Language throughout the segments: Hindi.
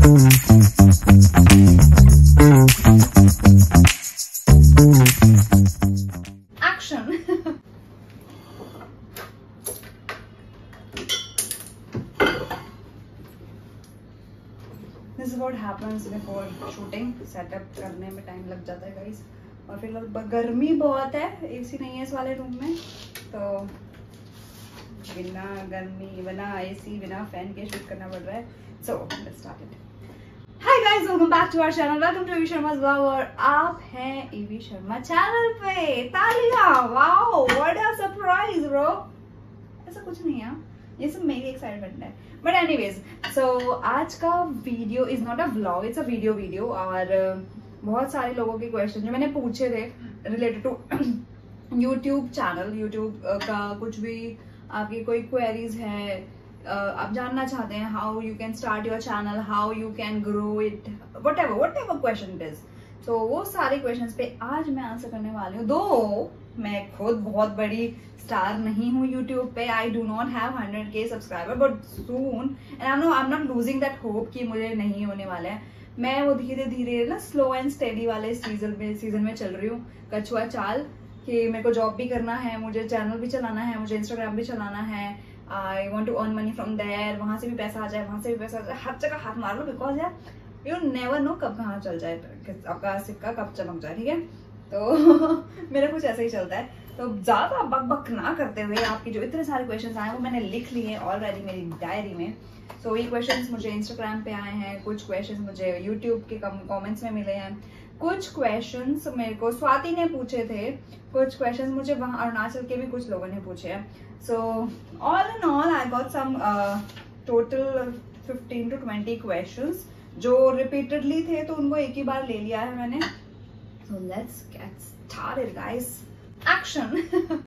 Action. This is what happens before shooting. Setup करने में टाइम लग जाता है गाइस, और फिर गर्मी बहुत है, एसी नहीं है इस वाले रूम में, तो बिना गर्मी, बिना एसी, बिना फैन के शूट करना पड़ रहा है. So let's start it. Hi guys, welcome back to our channel. Welcome to EV Sharma's vlog. और आप हैं EV शर्मा चैनल पे. तालियां! Wow, what a surprise bro. ऐसा कुछ नहीं है, ये सब मेरी एक्साइटमेंट है. बट एनीवेज, सो आज का video is not a vlog, it's a video. और बहुत सारे लोगों के क्वेश्चन जो मैंने पूछे थे related to YouTube channel, YouTube का कुछ भी आपकी कोई क्वेरीज है, आप जानना चाहते हैं how you can start your channel, how you can grow it, whatever question it is. तो वो सारे क्वेश्चंस पे आज मैं आंसर करने वाली हूँ. दो मैं खुद बहुत बड़ी स्टार नहीं हूँ यूट्यूब पे, I do not have 100K subscriber, but soon, and I am not losing that hope कि मुझे नहीं होने वाला है. मैं वो धीरे धीरे ना स्लो एंड स्टेडी वाले सीजन में चल रही हूँ, कछुआ चाल, कि मेरे को जॉब भी करना है, मुझे चैनल भी चलाना है, मुझे इंस्टाग्राम भी चलाना है, I want to earn money from there, वहां से भी पैसा आ जाए, वहां से भी पैसा आ जाए, हर जगह हाथ मार लो, बिकॉज यार यू नेवर नो कब कहाँ चल जाए, आपका सिक्का कब चमक जाए. ठीक है, तो मेरा कुछ ऐसा ही चलता है. तो ज्यादा बक बक ना करते हुए, आपके जो इतने सारे क्वेश्चंस आए वो मैंने लिख लिए ऑलरेडी मेरी डायरी में. सो ये क्वेश्चंस मुझे इंस्टाग्राम पे आए हैं, कुछ क्वेश्चंस मुझे यूट्यूब के कमेंट्स में मिले हैं, कुछ क्वेश्चंस मेरे को स्वाति ने पूछे थे, कुछ क्वेश्चंस मुझे वहाँ अरुणाचल के भी कुछ लोगों ने पूछे हैं. So all in all I got some total 15 to 20 questions जो रिपीटेडली थे, तो उनको एक ही बार ले लिया है मैंने. So let's get started guys. Action.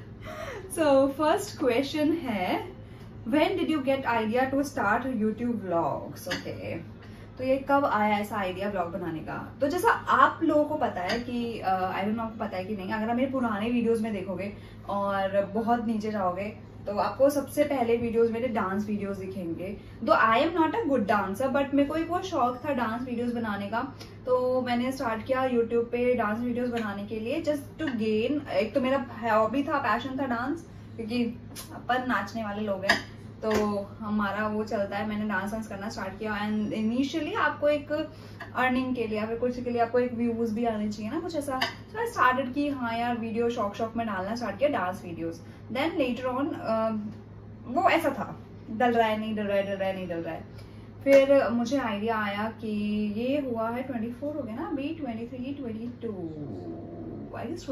So first question है, when did you get idea to start YouTube vlogs. Okay, तो ये कब आया ऐसा आइडिया व्लॉग बनाने का. तो जैसा आप लोगों को पता है कि आई डोंट नो आपको पता है कि नहीं, अगर आप मेरे पुराने वीडियोस में देखोगे और बहुत नीचे जाओगे तो आपको सबसे पहले वीडियोस मेरे डांस वीडियोस दिखेंगे. Though I am not a good dancer, but मेरे को एक वो शौक था डांस वीडियोस बनाने का, तो मैंने स्टार्ट किया यूट्यूब पे डांस वीडियोस बनाने के लिए, जस्ट टू गेन. एक तो मेरा हॉबी था, पैशन था डांस, क्योंकि अपन नाचने वाले लोग हैं, तो हमारा वो चलता है. मैंने डांस करना स्टार्ट किया, एंड इनिशियली आपको एक अर्निंग के लिए या फिर कुछ के लिए आपको एक व्यूज भी आने चाहिए ना, कुछ ऐसा. सो आई स्टार्टेड कि हाँ यार वीडियो शौक में डालना स्टार्ट किया, dance videos. Then later on वो ऐसा था, डल रहा है. फिर मुझे आइडिया आया कि ये हुआ है 24 हो गया ना अभी, 23, 22, आई गेस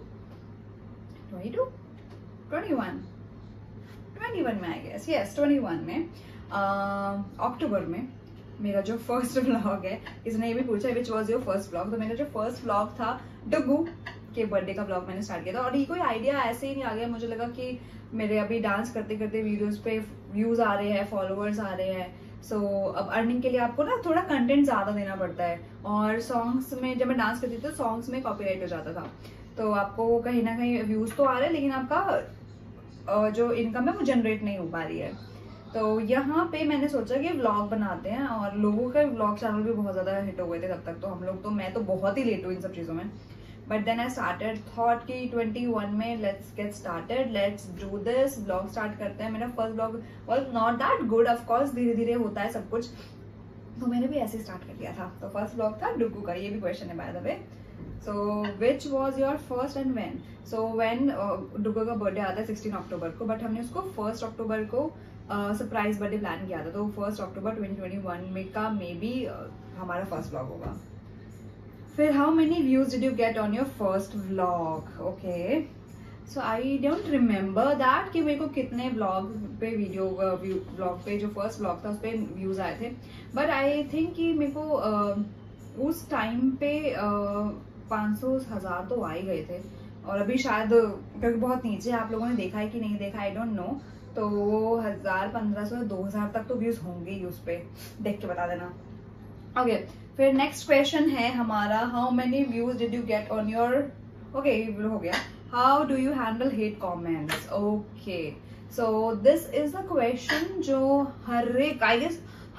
21 में आई गेस, यस 21 में अक्टूबर में मेरा जो फर्स्ट व्लॉग है. इसने ये भी पूछा which was your first vlog. तो मेरा जो फर्स्ट व्लॉग था डुगू के बर्थडे का व्लॉग मैंने स्टार्ट किया था, और ये कोई आइडिया ऐसे ही नहीं आ गया. मुझे लगा कि मेरे अभी डांस करते करते वीडियोस पे व्यूज आ रहे हैं, फॉलोअर्स आ रहे हैं, सो अब अर्निंग के लिए आपको ना थोड़ा कंटेंट ज्यादा देना पड़ता है. और सॉन्ग्स में जब मैं डांस करती थी तो सॉन्ग्स में कॉपीराइट हो जाता था, तो आपको कहीं ना कहीं व्यूज तो आ रहे हैं लेकिन आपका जो इनकम है वो जनरेट नहीं हो पा रही है. तो यहाँ पे मैंने सोचा कि व्लॉग बनाते हैं, और लोगों का व्लॉग चैनल भी बहुत ज्यादा हिट हो गए थे तब तक, तो हम लोग तो मैं तो बहुत ही लेट हूँ इन सब चीजों में. But then I started thought कि 21 में let's get started, let's do this, vlog start करते हैं. मेरा first vlog was not that good, of course धीरे धीरे होता है सब कुछ, तो मैंने भी ऐसे स्टार्ट कर दिया था. तो फर्स्ट व्लॉग था डुगू का, ये भी क्वेश्चन है by the way. So which was your first and when? So when Dugu का बर्थडे आता है 16 अक्टूबर को, बट हमने उसको 1 अक्टूबर को सरप्राइज बर्थडे प्लान किया था, तो 1 अक्टूबर 2021 में का मे बी हमारा फर्स्ट व्लॉग होगा. फिर how many views did you get on your first vlog. Okay, so I don't remember that कि मेरे को कितने व्लॉग पे व्लॉग पे जो फर्स्ट व्लॉग था उस पर व्यूज आए थे, बट आई थिंक कि मेरे को उस टाइम पे 500,000 तो आ ही गए थे, और अभी शायद क्योंकि बहुत नीचे आप लोगों ने देखा है कि नहीं देखा आई डोंट नो, तो 1000, 1500, 2000 तक तो व्यूज होंगे ही उस पे, देख के बता देना. ओके, फिर नेक्स्ट क्वेश्चन है हमारा, how many views did you get on your. Okay, हो गया. How do you handle hate comments. Okay, so this is the question जो हर एक, आई गेस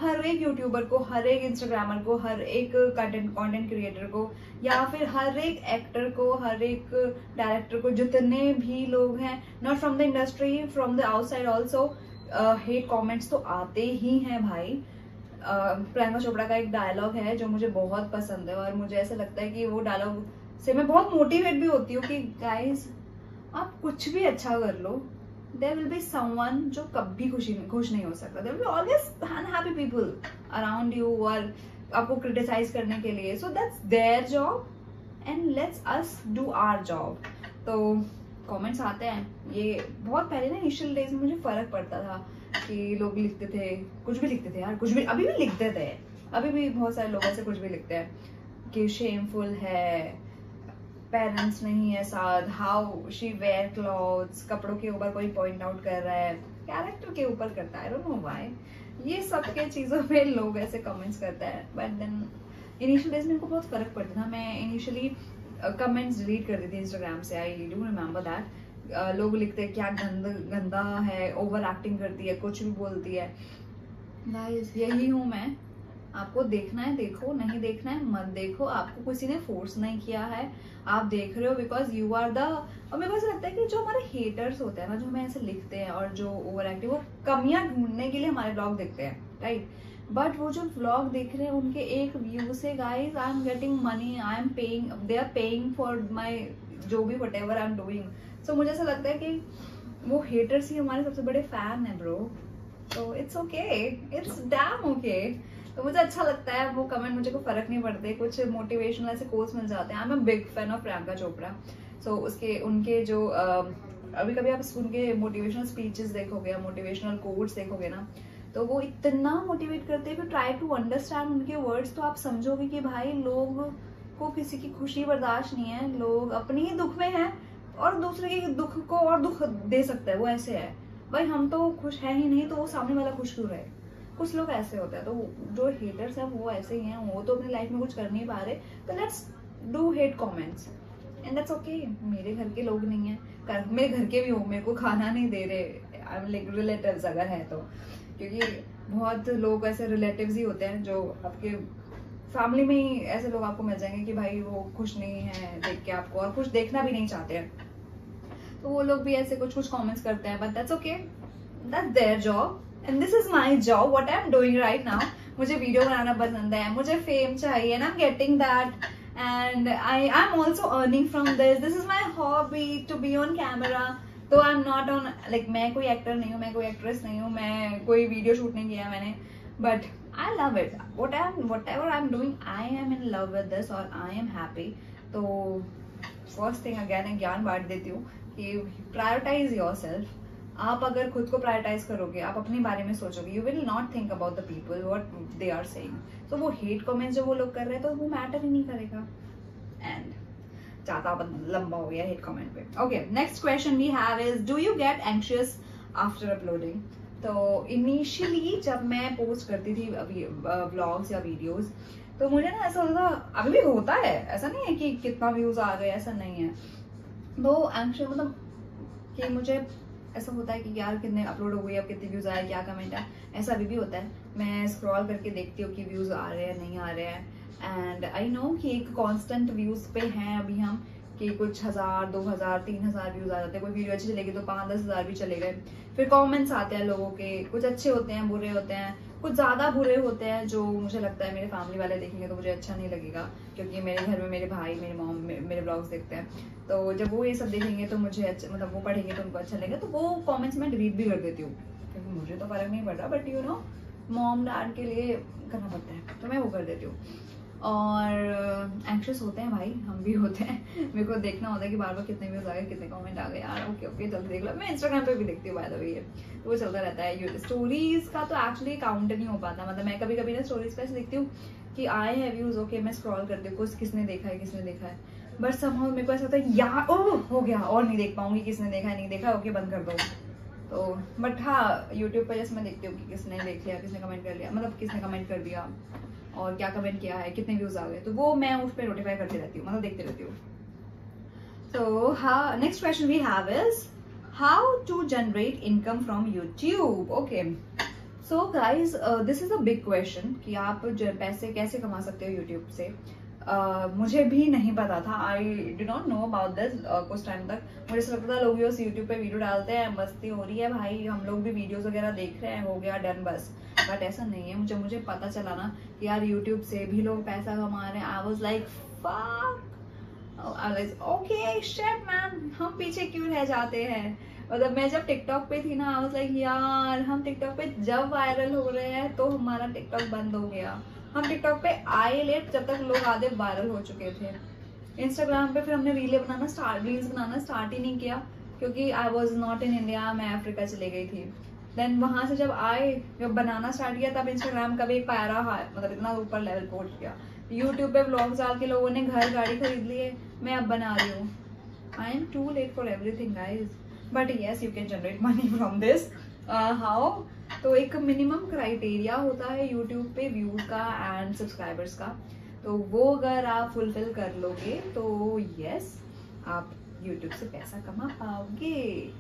हर एक यूट्यूबर को, हर एक इंस्टाग्रामर को, हर एक कंटेंट क्रिएटर को, या फिर हर एक एक्टर को, हर एक डायरेक्टर को, जितने भी लोग हैं not from the industry, from the outside also, hate comments तो आते ही हैं भाई। प्रियंका चोपड़ा का एक डायलॉग है जो मुझे बहुत पसंद है, और मुझे ऐसा लगता है कि वो डायलॉग से मैं बहुत मोटिवेट भी होती हूँ कि गाइज आप कुछ भी अच्छा कर लो, देयर विल बी समवन जो कभी खुश नहीं हो सकता। There will be always unhappy people around you और आपको क्रिटिसाइज करने के लिए। So that's their job and let's us do our job. तो कमेंट्स आते हैं, ये बहुत पहले ना इनिशियल डेज में मुझे फर्क पड़ता था कि लोग लिखते थे, कुछ भी लिखते थे यार, कुछ भी, अभी भी लिखते थे, अभी भी बहुत सारे लोग ऐसे कुछ भी लिखते हैं कि शेमफुल है, पेरेंट्स नहीं है साथ, हाउ शी वेयर क्लॉथ्स, कपड़ों के ऊपर कोई पॉइंट आउट कर रहा है, कैरेक्टर के ऊपर करता है, आई डोंट नो व्हाई, ये सब के चीजों पे लोग ऐसे कमेंट्स करते हैं। बट देन इनिशियल डेज में इनको बहुत फर्क पड़ता था। मैं इनिशियली कमेंट्स डिलीट कर दी थी इंस्टाग्राम से, आई डू रिमेम्बर दैट। लोग लिखते हैं क्या गंदा है, ओवर एक्टिंग करती है, कुछ भी बोलती है। गाइस यही हूँ मैं, आपको देखना है देखो, नहीं देखना है मत देखो, आपको किसी ने फोर्स नहीं किया है, आप देख रहे हो बिकॉज यू आर द। और मेरे को ऐसा लगता है कि जो हमारे हेटर्स होते हैं ना, जो हमें ऐसे लिखते हैं और जो ओवर एक्टिव, वो कमियां ढूंढने के लिए हमारे ब्लॉग देखते हैं, राइट। बट वो जो व्लॉग देख रहे हैं उनके एक व्यू से guys I am getting money, I am paying, they are paying for my जो भी whatever I am doing. So मुझे ऐसा लगता है कि वो हेटर्स ही हमारे सबसे बड़े फैन है ब्रो। तो it's okay, it's damn okay. तो मुझे अच्छा लगता है वो कमेंट, मुझे कोई फर्क नहीं पड़ते, कुछ मोटिवेशनल ऐसे कोट्स मिल जाते हैं। I am a big fan of Priyanka Chopra. So उसके उनके जो अभी कभी आप उनके मोटिवेशनल स्पीचेस देखोगे, मोटिवेशनल कोट्स देखोगे ना, तो वो इतना मोटिवेट करते हैं कि ट्राई टू अंडरस्टैंड उनके वर्ड्स, तो आप समझोगे कि भाई लोग को किसी की खुशी बर्दाश्त नहीं है, लोग अपने ही दुख में हैं और दूसरे के दुख को और दुख दे सकता है, वो ऐसे है। भाई हम तो खुश है ही नहीं, तो वो सामने वाला खुश क्यों रहे? कुछ लोग ऐसे होते हैं। तो जो हेटर्स हैं वो ऐसे ही हैं, वो तो अपनी लाइफ में कुछ कर नहीं पा रहे, तो let's do hate comments and that's okay. मेरे घर के लोग नहीं है, मेरे घर के भी हो, मेरे को खाना नहीं दे रहे, आई एम लाइक रिलेटिव्स अगर है तो, क्योंकि बहुत लोग ऐसे रिलेटिव्स ही होते हैं जो आपके फैमिली में ही ऐसे लोग आपको मिल जाएंगे कि भाई वो खुश नहीं है देख के आपको, और कुछ देखना भी नहीं चाहते हैं, तो वो लोग भी ऐसे कुछ कमेंट्स करते हैं। But that's okay, that's their job and this is my job, what I am doing right now. मुझे वीडियो बनाना पसंद है, मुझे फेम चाहिए and I am getting that and I am also earning from this is my hobby to be on camera. तो I am not on like, मैं कोई एक्टर नहीं हूँ, मैं कोई एक्ट्रेस नहीं हूँ, मैं कोई वीडियो शूट नहीं किया मैंने, but I love it, whatever I am doing, I am in love with this और आई एम हैप्पी। तो फर्स्ट थिंग अगेन ज्ञान बांट देती हूँ कि प्रायोरिटाइज योरसेल्फ। आप अगर खुद को प्रायोरिटाइज करोगे, आप अपने बारे में सोचोगे, you will not think about the people what they are saying. तो वो हेट कमेंट्स जो वो लोग कर रहे हैं तो वो मैटर ही नहीं करेगा। एंड ज्यादा लंबा हो गया हेट कमेंट पे। Okay, next question we have is, do you get anxious after uploading? तो इनिशियली जब मैं पोस्ट करती थी व्लॉग्स या वीडियोस, तो मुझे ना ऐसा होता था, अभी भी होता है, ऐसा नहीं है कि कितना व्यूज आ गए, ऐसा नहीं है। तो एंग्शियस मतलब कि मुझे ऐसा होता है कि यार कितने अपलोड हो गई, अब कितने व्यूज आए, क्या कमेंट है, ऐसा अभी भी होता है। मैं स्क्रॉल करके देखती हूँ कि व्यूज आ रहे हैं नहीं आ रहे हैं, एंड आई नो कि एक कांस्टेंट व्यूज पे हैं अभी हम, कि कुछ 1000, 2000, 3000 व्यूज आ जाते हैं। कोई वीडियो अच्छी चलेगी तो 5-10 हजार भी चले गए। फिर कमेंट्स आते हैं लोगों के, कुछ अच्छे होते हैं, बुरे होते हैं, कुछ ज्यादा बुरे होते हैं जो मुझे लगता है मेरे फैमिली वाले देखेंगे तो मुझे अच्छा नहीं लगेगा, क्योंकि मेरे घर में मेरे भाई, मेरे मॉम मेरे ब्लॉग्स देखते हैं, तो जब वो ये सब देखेंगे तो मुझे अच्छा, मतलब वो पढ़ेंगे तो उनको अच्छा लगेगा, तो वो कमेंट्स मैं डिलीट भी कर देती हूँ, क्योंकि मुझे तो फर्क नहीं पड़ रहा, but you know mom dad के लिए करना पड़ता है, तो मैं वो कर देती हूँ। और एंक्शियस होते हैं भाई, हम भी होते हैं, मेरे को देखना होता है कि बार बार कितने व्यूज आ गए, कितने कमेंट आ गए, यार ओके ओके जल्दी देख लो। मैं इंस्टाग्राम पे भी देखती हूँ बाय द वे, तो वो चलता रहता है। स्टोरीज का तो एक्चुअली काउंट नहीं हो पाता, मतलब मैं कभी कभी ना स्टोरीज पे ऐसे देखती हूँ कि आए हैं व्यूज, ओके मैं स्क्रॉल करती हूँ कुछ किसने देखा है, किसने देखा है, बट समहाउ मेरे को ऐसा होता है यार ओह हो गया और नहीं देख पाऊंगी, किसने देखा है नहीं देखा, ओके बंद कर दो। तो बट हाँ, यूट्यूब पर जैसे मैं देखती हूँ कि किसने देख लिया, किसने कमेंट कर लिया, मतलब किसने कमेंट कर दिया और क्या कमेंट किया है, कितने व्यूज आ गए, तो वो मैं उस पर नोटिफाई करती रहती हूँ, मतलब देखती रहती हूँ। So next question we have is how to generate income from YouTube. Okay, so guys this is a big question कि आप पैसे कैसे कमा सकते हो यूट्यूब से। मुझे भी नहीं पता था, I did not know about this. कुछ टाइम तक मुझे ऐसा लगता था लोग यूट्यूब पे वीडियो डालते हैं, मस्ती हो रही है भाई, हम लोग भी वीडियोस वगैरह देख रहे हैं, हो गया डन बस। बट ऐसा नहीं है। मुझे पता चला ना कि यार यूट्यूब से भी लोग पैसा कमा रहे हैं, I was like fuck, okay shit man, हम पीछे क्यों रह जाते हैं। मतलब मैं जब टिकटॉक पे थी ना, आई वाज लाइक यार हम टिकटॉक पे जब वायरल हो रहे हैं तो हमारा टिकटॉक बंद हो गया। हम टिकटॉक पे आए लेट जब तक लोग आधे वायरल हो चुके थे। इंस्टाग्राम पे फिर हमने रील्स बनाना स्टार्ट ही नहीं किया, क्योंकि I was not in India, मैं अफ्रीका चले गई थी। देन वहां से जब बनाना स्टार्ट किया तब इंस्टाग्राम का भी एक पायरा मतलब इतना ऊपर लेवल पहुंच गया। यूट्यूब पे व्लॉग्स डाल के लोगों ने घर गाड़ी खरीद ली है, मैं अब बना रही हूँ। I am too late for everything guys, but yes you can generate money from this. How? तो एक मिनिमम क्राइटेरिया होता है यूट्यूब पे व्यूज का एंड सब्सक्राइबर्स का, तो वो अगर आप फुलफिल कर लोगे तो यस आप यूट्यूब से पैसा कमा पाओगे।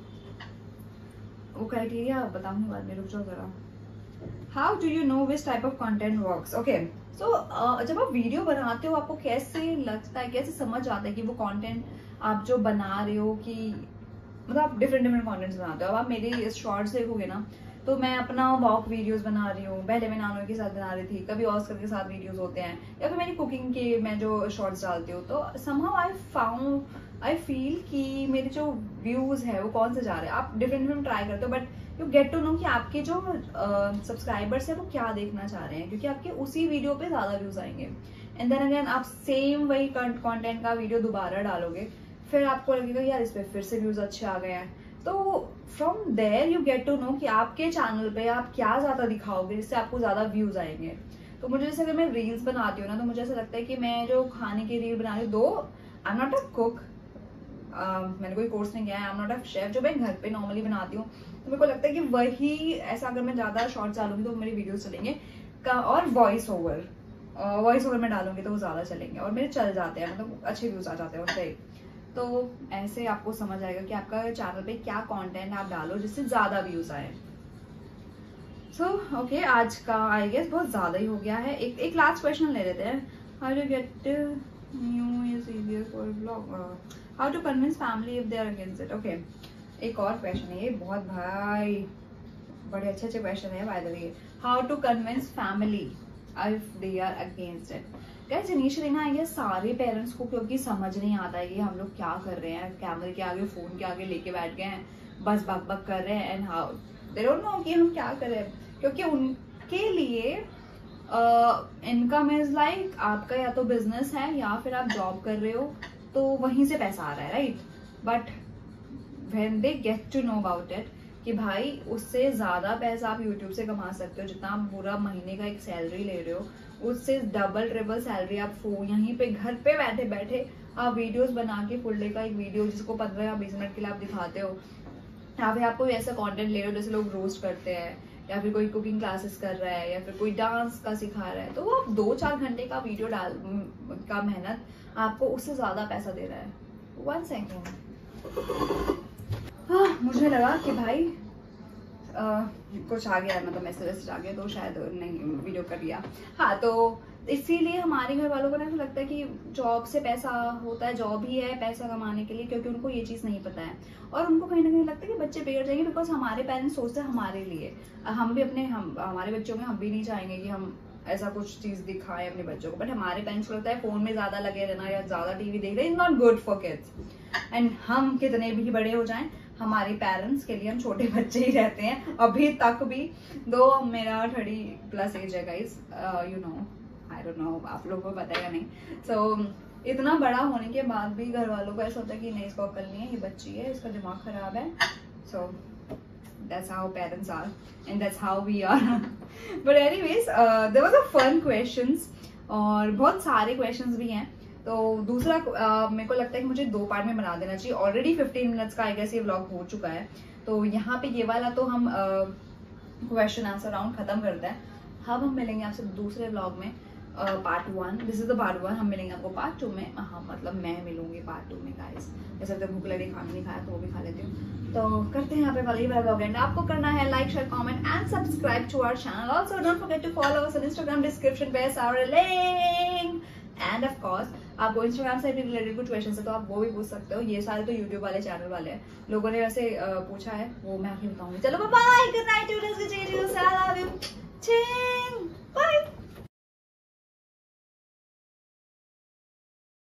वो क्राइटेरिया बताऊंगी बाद में, रुक जाओ जरा। How do you know which type of content works? Okay, so जब आप वीडियो बनाते हो आपको कैसे लगता है, कैसे समझ आता है कि वो कंटेंट आप जो बना रहे हो, कि मतलब आप डिफरेंट कंटेंट्स बनाते हो। अब आप मेरे शॉर्ट्स देखोगे ना, तो मैं अपना वॉक वीडियोस बना रही हूँ, पहले मैं नानो के साथ बना रही थी, कभी ऑस्कर के साथ वीडियोस होते हैं, या फिर मेरी कुकिंग के मैं जो शॉर्ट्स डालती हूँ। तो समहाउ आई फील कि मेरे जो व्यूज है वो कौन से जा रहे हैं। आप डिफरेंट ट्राई करते हो, but you get to know कि आपके जो सब्सक्राइबर्स है वो क्या देखना चाह रहे हैं, क्योंकि आपके उसी वीडियो पे ज्यादा व्यूज आएंगे। एंड देन अगेन आप सेम वही कंटेंट का वीडियो दोबारा डालोगे, फिर आपको लगेगा यार इस पे फिर से व्यूज अच्छे आ गए हैं। तो from there you get to know कि आपके चैनल पे आप क्या ज्यादा दिखाओगे जिससे आपको ज्यादा व्यूज आएंगे। तो मुझे जैसे अगर मैं रील्स बनाती हूँ ना, तो मुझे ऐसा लगता है कि मैं जो खाने की रील बना रही हूँ, though I am not a cook, मैंने कोई कोर्स नहीं किया है, I am not a chef, जो मैं घर पे नॉर्मली बनाती हूँ, तो मेरे को लगता है कि वही ऐसा अगर मैं ज्यादा शॉर्ट्स डालूंगी तो मेरे वीडियोस चलेंगे। और वॉइस ओवर में डालूंगी तो वो ज्यादा चलेंगे और मेरे चल जाते हैं, मतलब अच्छे व्यूज आ जाते हैं उनसे। तो ऐसे आपको समझ आएगा कि आपका चैनल पे क्या कंटेंट आप डालो जिससे ज्यादा व्यूज आए। सो ओके, आज का आई गेस बहुत ज्यादा ही हो गया है। एक लास्ट क्वेश्चन ले लेते हैं। How to get new is easier for vlog, how to convince family if they are against it. Okay, एक और क्वेश्चन है ये, बहुत भाई बड़े अच्छे क्वेश्चन है by the way. How to convince family if they are against it. Guys initially ना ये सारे पेरेंट्स को क्योंकि समझ नहीं आता है कि हम लोग क्या कर रहे हैं, कैमरे के आगे फोन के आगे लेके बैठ गए हैं, बस बक कर रहे हैं, and how they don't know कि हम क्या कर रहे हैं। क्योंकि उनके लिए इनकम इज लाइक आपका या तो बिजनेस है या फिर आप जॉब कर रहे हो, तो वहीं से पैसा आ रहा है, right. But when they get to know about it कि भाई उससे ज्यादा पैसा आप यूट्यूब से कमा सकते हो, जितना आप पूरा महीने का एक सैलरी ले रहे हो उससे डबल ट्रिपल सैलरी आप यहीं पे घर पे बैठे बैठे आप वीडियोस बना के फुल डे का एक वीडियो जिसको 15 या 20 मिनट के लिए आप दिखाते हो, या फिर आप कोई ऐसा कंटेंट ले रहे हो जैसे लोग रोस्ट करते हैं, या फिर कोई कुकिंग क्लासेस कर रहा है, या फिर कोई डांस का सिखा रहा है, तो वो आप 2-4 घंटे का वीडियो डाल का मेहनत आपको उससे ज्यादा पैसा दे रहा है। 1 सेकेंड, मुझे लगा कि भाई कुछ आ गया, मतलब मैसेज आ गया, तो शायद नहीं वीडियो कर लिया। हाँ, तो इसीलिए हमारे घर वालों को ना लगता है कि जॉब से पैसा होता है, जॉब ही है पैसा कमाने के लिए, क्योंकि उनको ये चीज नहीं पता है। और उनको कहीं ना कहीं लगता है कि बच्चे बिगड़ जाएंगे, बिकॉज हमारे पेरेंट्स सोचते हैं हमारे लिए, हम भी हमारे बच्चों में हम भी नहीं चाहेंगे कि हम ऐसा कुछ चीज दिखाएं अपने बच्चों को। बट हमारे पेरेंट्स को लगता है फोन में ज्यादा लगे रहना या ज्यादा टीवी देख रहे is not good for kids. And हम कितने भी बड़े हो जाएं, हमारे पेरेंट्स के लिए हम छोटे बच्चे ही रहते हैं अभी तक भी। दो मेरा 30+ एज है guys, you know, I don't know आप लोगों को पता है या नहीं। सो इतना बड़ा होने के बाद भी घर वालों को ऐसा होता है कि नहीं इसको अकल नहीं है, ये बच्ची है, इसका दिमाग खराब है। सो that's how parents are and that's how we are. But anyways, there was a fun questions और बहुत सारे questions भी हैं। तो दूसरा मेरे को लगता है कि मुझे 2 पार्ट में बना देना चाहिए। ऑलरेडी 15 मिनट्स का आई गेस ये व्लॉग हो चुका है, तो यहाँ पे ये वाला तो हम क्वेश्चन आंसर राउंड खत्म करते हैं। अब हम मिलेंगे आपसे दूसरे व्लॉग में part 1, this is the part 1। हम मिलेंगे आपको पार्ट 2 में। हाँ मतलब मैं मिलूंगी पार्ट 2 में गाइस। जैसे तो भूख लगी, खाना नहीं खाया तो वो भी खा लेती हूँ। तो करते हैं यहाँ पे वाली व्लॉग एंड। आपको करना है like, share, comment and subscribe to our channel. Also don't forget to follow us on Instagram, description पे सारे लिंक। एंड ऑफ कोर्स आपको इंस्टाग्राम से भी रिलेटेड कुछ क्वेश्चन है तो आप वो भी पूछ सकते हो। ये सारे तो यूट्यूब वाले चैनल वाले हैं, लोगों ने वैसे पूछा है, वो मैं आगे बताऊंगी। चलो बाय, गुड नाइट,